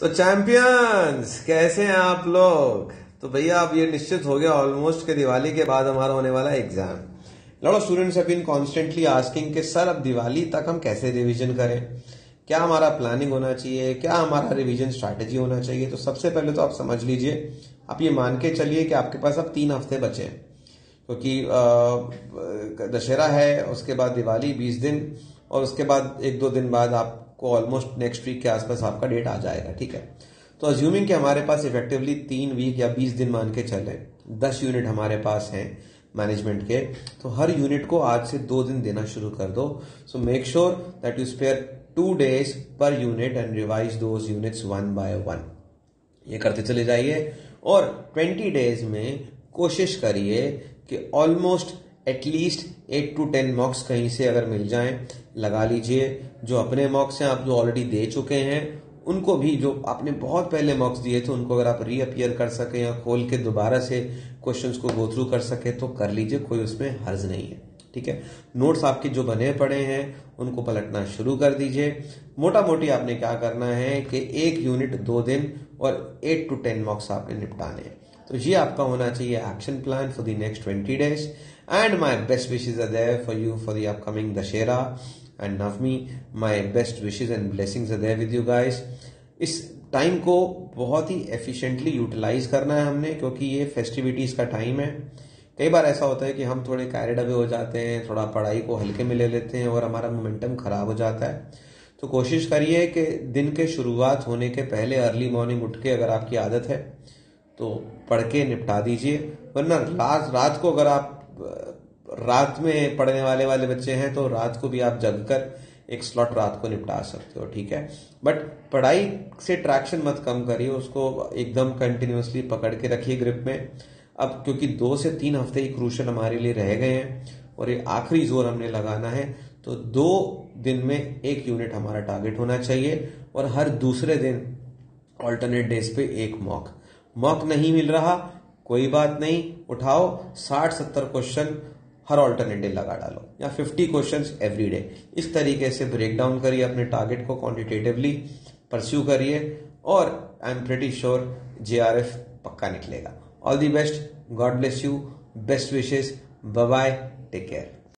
तो चैंपियंस कैसे हैं आप लोग। तो भैया अब ये निश्चित हो गया ऑलमोस्ट कि दिवाली के बाद हमारा होने वाला exam. Lot of students have been constantly asking कि सर अब दिवाली तक हम कैसे रिवीजन करें, क्या हमारा प्लानिंग होना चाहिए, क्या हमारा रिवीजन स्ट्रैटेजी होना चाहिए। तो सबसे पहले तो आप समझ लीजिए, आप ये मान के चलिए कि आपके पास अब 3 हफ्ते बचे हैं, क्योंकि दशहरा है, उसके बाद दिवाली 20 दिन, और उसके बाद 1-2 दिन बाद आपको ऑलमोस्ट नेक्स्ट वीक के आसपास आपका डेट आ जाएगा। ठीक है, तो अज्यूमिंग कि हमारे पास इफेक्टिवली 3 वीक या 20 दिन मान के चले, 10 यूनिट हमारे पास हैं मैनेजमेंट के, तो हर यूनिट को आज से 2 दिन देना शुरू कर दो। So make sure that you spare 2 days पर unit and revise those units 1 by 1। ये करते चले जाइए और 20 days में कोशिश करिए कि ऑलमोस्ट एटलीस्ट 8 to 10 मॉक्स कहीं से अगर मिल जाएं लगा लीजिए। जो अपने मॉक्स हैं आप जो ऑलरेडी दे चुके हैं उनको भी, जो आपने बहुत पहले मॉक्स दिए थे उनको अगर आप रीअपियर कर सके या खोल के दोबारा से क्वेश्चंस को गो थ्रू कर सके तो कर लीजिए, कोई उसमें हर्ज नहीं है। ठीक है, नोट्स आपके जो बने पड़े हैं उनको पलटना शुरू कर दीजिए। मोटा मोटी आपने क्या करना है कि 1 यूनिट 2 दिन और 8 to 10 मॉक्स आपने निपटाने हैं। तो ये आपका होना चाहिए action plan for the next 20 days। And my best wishes are there for you for the upcoming Dussehra and Navami. My best wishes and blessings are there with you guys. इस टाइम को बहुत ही एफिशिएंटली यूटिलाइज करना है हमने, क्योंकि ये festivities का time है। कई बार ऐसा होता है कि हम थोड़े कैरिड अवे हो जाते हैं, थोड़ा पढ़ाई को हल्के में ले लेते हैं और हमारा मोमेंटम खराब हो जाता है। तो कोशिश करिए कि दिन के शुरुआत होने के पहले अर्ली मॉर्निंग उठ के, अगर आपकी आदत है तो पढ़ के निपटा दीजिए, वरना रात को, अगर आप रात में पढ़ने वाले बच्चे हैं तो रात को भी आप जग कर एक स्लॉट रात को निपटा सकते हो। ठीक है, बट पढ़ाई से ट्रैक्शन मत कम करिए, उसको एकदम कंटिन्यूअसली पकड़ के रखिए ग्रिप में। अब क्योंकि 2 से 3 हफ्ते ही क्रूशल हमारे लिए रह गए हैं और ये आखिरी जोर हमने लगाना है, तो 2 दिन में 1 यूनिट हमारा टारगेट होना चाहिए और हर दूसरे दिन ऑल्टरनेट डेज पे 1 मॉक नहीं मिल रहा कोई बात नहीं, उठाओ 60-70 क्वेश्चन हर ऑल्टरनेट डे लगा डालो, या 50 क्वेश्चंस एवरी डे। इस तरीके से ब्रेक डाउन करिए अपने टारगेट को, क्वांटिटेटिवली परस्यू करिए और I am pretty sure JRF पक्का निकलेगा। All the best, god bless you, best wishes, bye bye, take care.